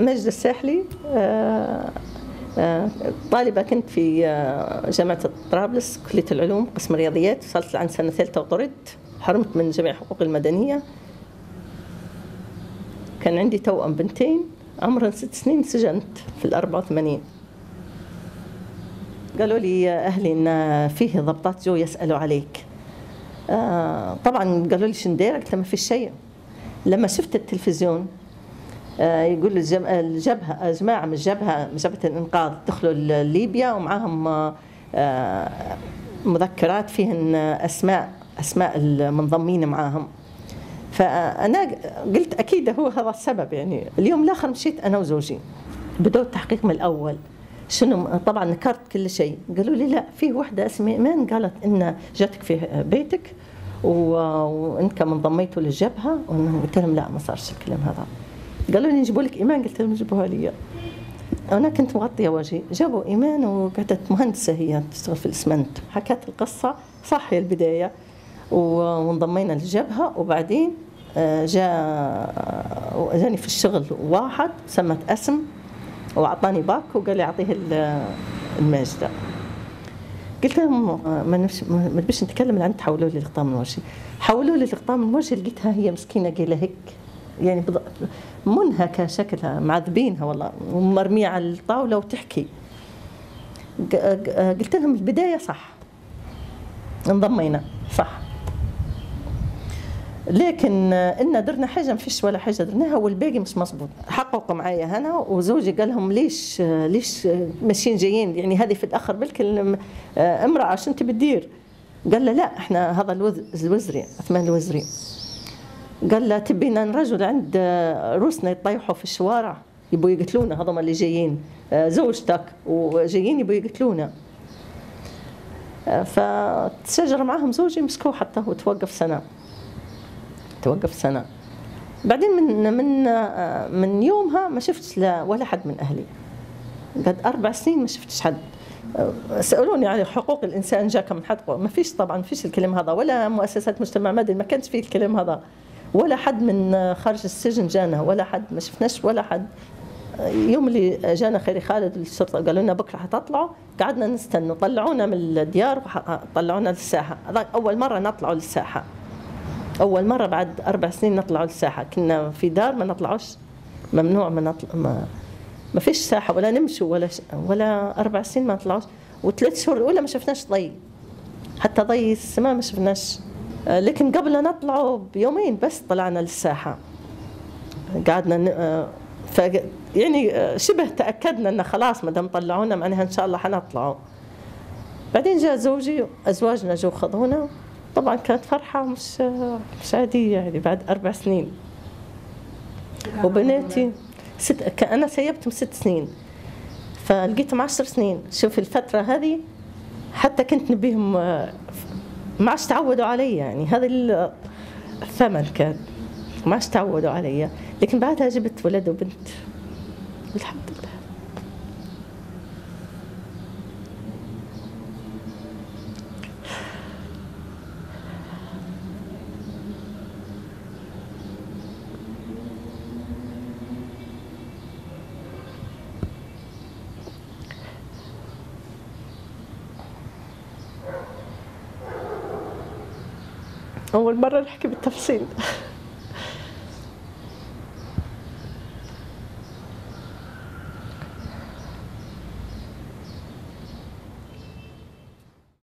مجد الساحلي. طالبة كنت في جامعة طرابلس كلية العلوم قسم الرياضيات، وصلت لعند سنة ثالثة وطردت، حرمت من جميع حقوق المدنية. كان عندي توأم بنتين عمرهن 6 سنين، سجنت في 84. قالوا لي أهلي إن فيه ضبطات جو يسألوا عليك. طبعا قالوا لي شندير، قلت ما في شيء. لما شفت التلفزيون يقول الجبهة، جماعة من جبهة الإنقاذ دخلوا ليبيا ومعاهم مذكرات فيهن أسماء المنضمين معاهم. فأنا قلت أكيد هو هذا السبب. يعني اليوم الآخر مشيت أنا وزوجي، بدأوا التحقيق من الأول. شنو؟ طبعا نكرت كل شيء. قالوا لي لا، في وحدة اسمها إيمان قالت إن جاتك في بيتك وأنت كمان انضميتوا للجبهة. قلت لهم لا، ما صارش الكلام هذا. قالوا لي نجيبوا لك إيمان، قلت لهم جيبوها لي. أنا كنت مغطية وجهي، جابوا إيمان وقعدت مهندسة هي تشتغل في الإسمنت. حكت القصة صح، هي البداية، وانضمينا للجبهة. وبعدين جاني في الشغل واحد سمت اسم وأعطاني باك وقال لي أعطيه الماجدة. قلت لهم ما نبيش نتكلم لأن تحولوا لي الغطاء من وجهي. حولوا لي الغطاء من وجهي، لقيتها هي مسكينة قايلة هيك، يعني منهكة شكلها، معذبينها والله، ومرمية على الطاولة وتحكي. قلت لهم البداية صح، انضمينا صح، لكن إن درنا حاجة ما فيش ولا حاجة درناها، والباقي مش مظبوط. حققوا معايا هنا وزوجي قال لهم ليش ماشيين جايين، يعني هذه في الآخر بالكل امرأة شو أنت بتدير؟ قال له لا، احنا هذا الوزري عثمان الوزري. قال له تبينا نرجل عند روسنا يطيحوا في الشوارع يبوا يقتلونا، هذول اللي جايين زوجتك وجايين يبوا يقتلونا. فتشجر معهم زوجي، مسكوه حتى هو توقف سنة. بعدين من يومها ما شفتش ولا حد من أهلي، قد 4 سنين ما شفتش حد. سألوني عن حقوق الإنسان، جاك من حد؟ ما فيش طبعا، ما فيش الكلام هذا، ولا مؤسسات مجتمع مدني، ما كانش فيه الكلام هذا، ولا حد من خارج السجن جانا، ولا حد، ما شفناش ولا حد. يوم اللي جانا خيري خالد الشرطة قالوا لنا بكرة حتطلعوا، قعدنا نستنى، طلعونا من الديار وطلعونا للساحة. هذا أول مرة نطلعوا للساحة، أول مرة بعد 4 سنين نطلعوا للساحة. كنا في دار ما نطلعوش، ممنوع، ما فيش ساحة ولا نمشوا ولا 4 سنين ما نطلعوش. و3 شهور الأولى ما شفناش ضي، حتى ضي السماء ما شفناش. لكن قبل أن نطلعوا بيومين بس طلعنا للساحة، قعدنا يعني شبه تأكدنا أن خلاص ما دام طلعونا معناها إن شاء الله حنطلعوا. بعدين جاء زوجي، أزواجنا جو خذونا. طبعا كانت فرحة مش عادية، يعني بعد 4 سنين. وبناتي أنا سيبتهم 6 سنين، فلقيتهم 10 سنين. شوف الفترة هذه حتى كنت نبيهم، ما عادش تعودوا علي، يعني هذا الثمن كان، ما عادش تعودوا علي. لكن بعدها جبت ولد وبنت الحمد لله. أول مرة نحكي بالتفصيل.